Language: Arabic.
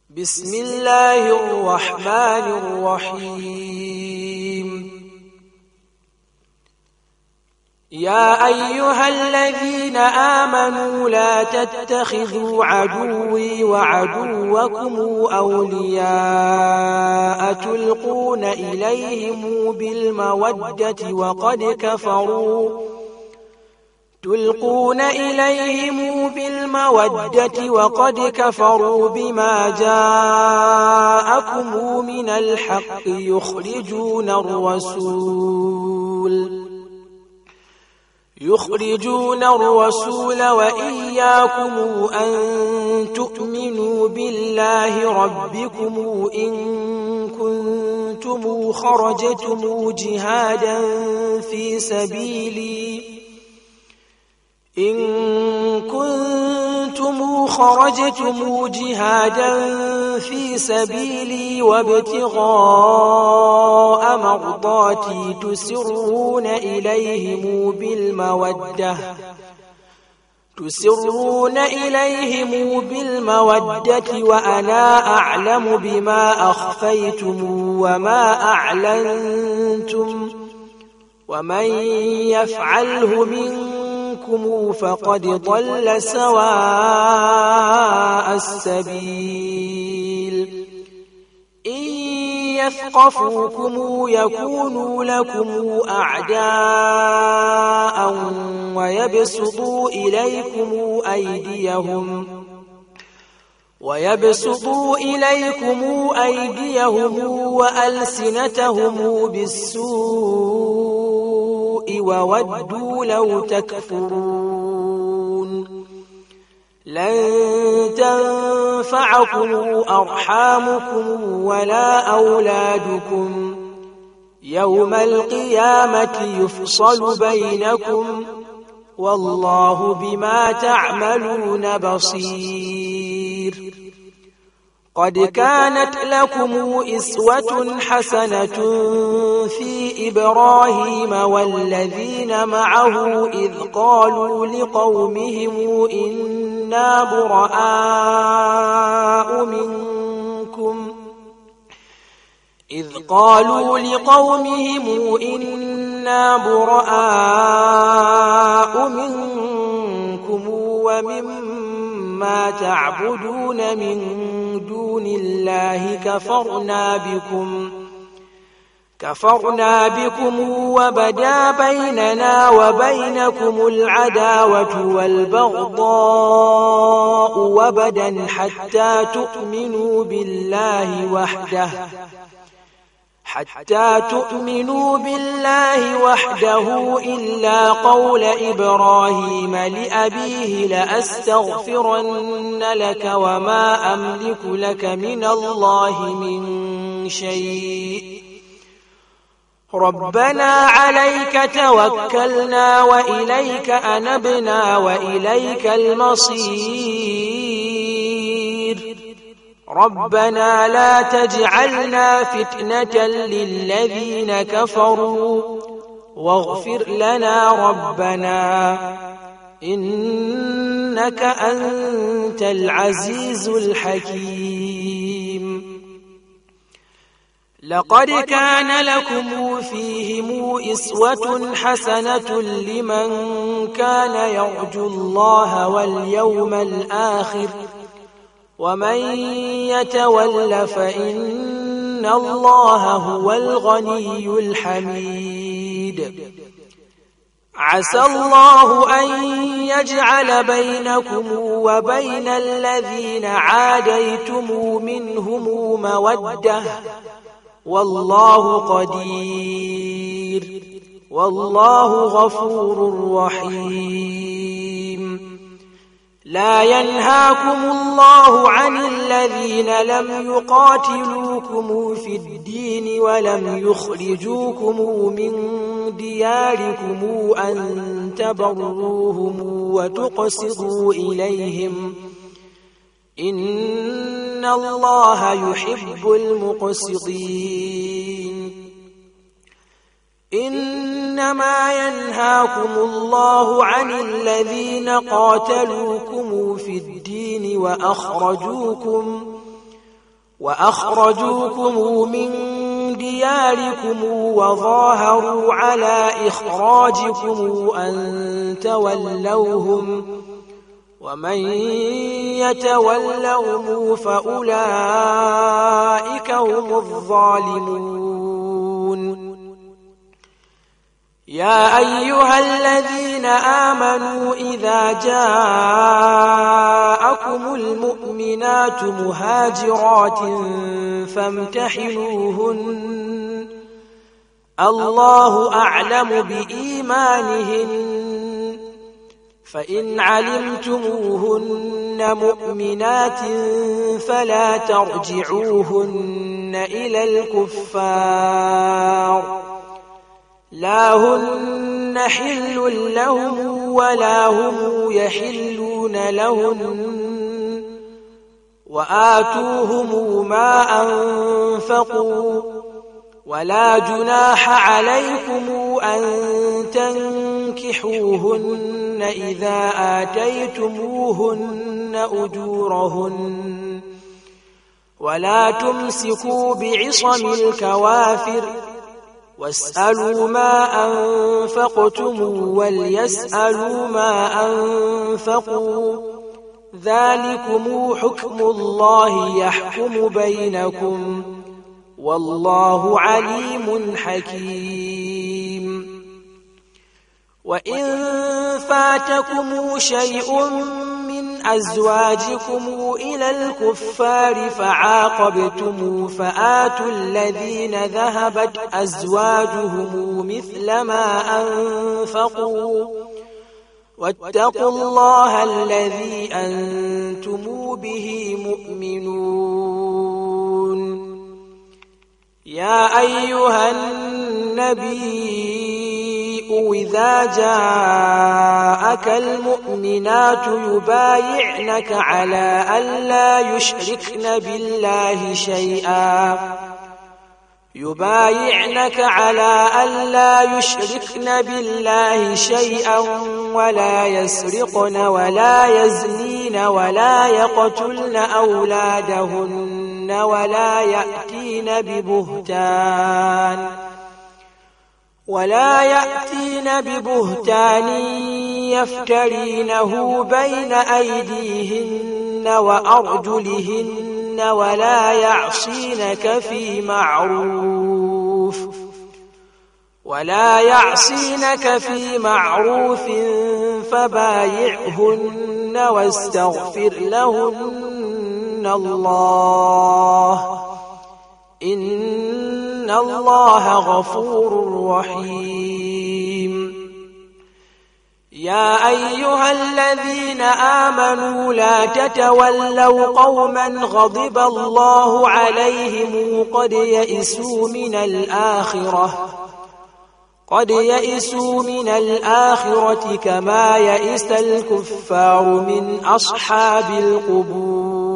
بسم الله الرحمن الرحيم يا أيها الذين آمنوا لا تتخذوا عدوي وعدوكم أولياء تلقون إليهم بالمودة وقد كفروا بما جاءكم من الحق يخرجون الرسول وإياكم أن تؤمنوا بالله ربكم إن كنتم خرجتم جهادا في سبيلي وابتغاء مرضاتي تسرون إليهم بالمودة وأنا أعلم بما أخفيتم وما أعلنتم ومن يفعله منكم فقد ضل سواء السبيل إن يثقفوكم يكونوا لكم أعداء ويبسطوا إليكم أيديهم وألسنتهم بالسوء وودوا لو تكفرون لن تنفعكم أرحامكم ولا أولادكم يوم القيامة يفصل بينكم والله بما تعملون بصير قد كانت لكم أسوة حسنة في إبراهيم والذين معه إذ قالوا لقومهم إنا براء منكم ومما تعبدون من دون الله كفرنا بكم وبدا بيننا وبينكم العداوة والبغضاء وبدا حتى تؤمنوا بالله وحده إلا قول إبراهيم لأبيه لأستغفرن لك وما أملك لك من الله من شيء ربنا عليك توكلنا وإليك أنبنا وإليك المصير ربنا لا تجعلنا فتنة للذين كفروا واغفر لنا ربنا إنك أنت العزيز الحكيم لقد كان لكم فيهم أسوة حسنة لمن كان يرجو الله واليوم الآخر ومن يتول فإن الله هو الغني الحميد عسى الله أن يجعل بينكم وبين الذين عاديتم منهم مودة والله قدير والله غفور رحيم لا ينهاكم الله عن الذين لم يقاتلوكم في الدين ولم يخرجوكم من دياركم أن تبروهم وتقسطوا إليهم إن الله يحب المقسطين إنما ينهاكم الله عن الذين قاتلوكم في الدين وأخرجوكم من دياركم وظاهروا على إخراجكم أن تولوهم ومن يتولهم فأولئك هم الظالمون يا أيها الذين آمنوا إذا جاءكم المؤمنات مهاجرات فامتحنوهن الله أعلم بإيمانهن فإن علمتموهن مؤمنات فلا ترجعوهن إلى الكفار لا هن حل لهم ولا هم يحلون لهن وآتوهم ما أنفقوا ولا جناح عليكم أن تنكحوهن إذا آتيتموهن أجورهن ولا تمسكوا بعصم الكوافر واسألوا ما أنفقتم وليسألوا ما أنفقوا ذلكم حكم الله يحكم بينكم والله عليم حكيم وإن فاتكم شيء من أزواجكم إلى الكفار فعاقبتم فآتوا الذين ذهبت أزواجهم مثل ما أنفقوا واتقوا الله الذي أنتم به مؤمنون يا أيها النبي إذا يجاءك المؤمنات يبايعنك على ألا يشركن بالله شيئا ولا يسرقن ولا يزنين ولا يقتلن أولادهن ولا يأتين ببهتان يفترينه بين أيديهن وأرجلهن ولا يعصينك في معروف فبايعهن واستغفر لهن الله إن الله غفور رحيم يا أيها الذين آمنوا لا تتولوا قوما غضب الله عليهم قد يئسوا من الآخرة كما يئس الكفار من أصحاب القبور